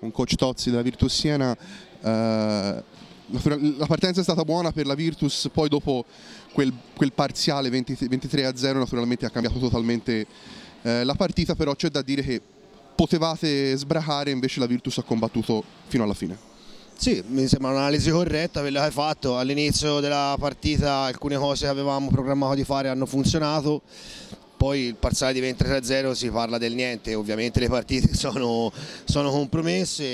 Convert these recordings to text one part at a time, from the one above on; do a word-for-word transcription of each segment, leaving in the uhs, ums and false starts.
con coach Tozzi della Virtus Siena. Eh, la partenza è stata buona per la Virtus, poi dopo quel, quel parziale ventitré a zero naturalmente ha cambiato totalmente eh, la partita, però c'è da dire che potevate sbracare, invece la Virtus ha combattuto fino alla fine. Sì, mi sembra un'analisi corretta quella che hai fatto. All'inizio della partita alcune cose che avevamo programmato di fare hanno funzionato, poi il parziale di ventitré a zero si parla del niente. Ovviamente le partite sono, sono compromesse,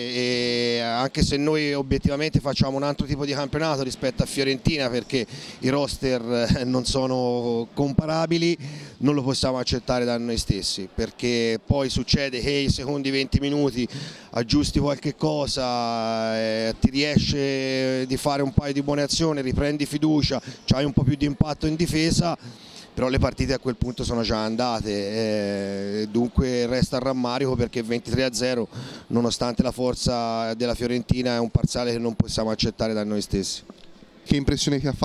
e anche se noi obiettivamente facciamo un altro tipo di campionato rispetto a Fiorentina, perché i roster non sono comparabili, non lo possiamo accettare da noi stessi, perché poi succede che i secondi venti minuti aggiusti qualche cosa, eh, ti riesce di fare un paio di buone azioni, riprendi fiducia, hai un po' più di impatto in difesa, però le partite a quel punto sono già andate, eh, dunque resta il rammarico, perché ventitré a zero, nonostante la forza della Fiorentina, è un parziale che non possiamo accettare da noi stessi. Che impressione ti ha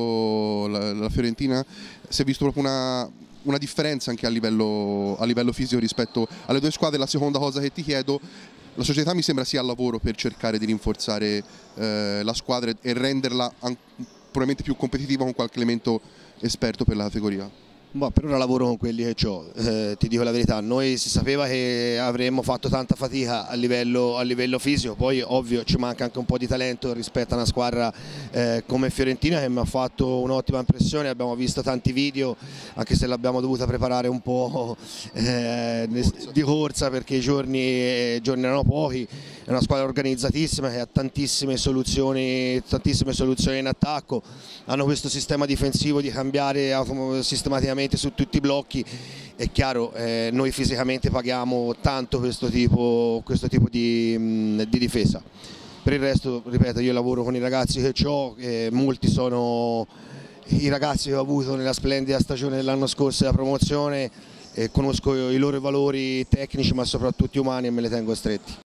fatto la, la Fiorentina? Si è visto proprio una, una differenza anche a livello, a livello fisico rispetto alle due squadre. La seconda cosa che ti chiedo: la società mi sembra sia al lavoro per cercare di rinforzare eh, la squadra e renderla probabilmente più competitiva con qualche elemento esperto per la categoria. Ma per ora lavoro con quelli che ho, eh, ti dico la verità. Noi si sapeva che avremmo fatto tanta fatica a livello, a livello fisico, poi ovvio ci manca anche un po' di talento rispetto a una squadra eh, come Fiorentina, che mi ha fatto un'ottima impressione. Abbiamo visto tanti video, anche se l'abbiamo dovuta preparare un po' eh, di corsa, perché i giorni, i giorni erano pochi. È una squadra organizzatissima che ha tantissime soluzioni, tantissime soluzioni in attacco, hanno questo sistema difensivo di cambiare sistematicamente su tutti i blocchi. È chiaro, eh, noi fisicamente paghiamo tanto questo tipo, questo tipo di, mh, di difesa. Per il resto, ripeto, io lavoro con i ragazzi che ho, e molti sono i ragazzi che ho avuto nella splendida stagione dell'anno scorso della promozione, e conosco i loro valori tecnici ma soprattutto umani, e me li tengo stretti.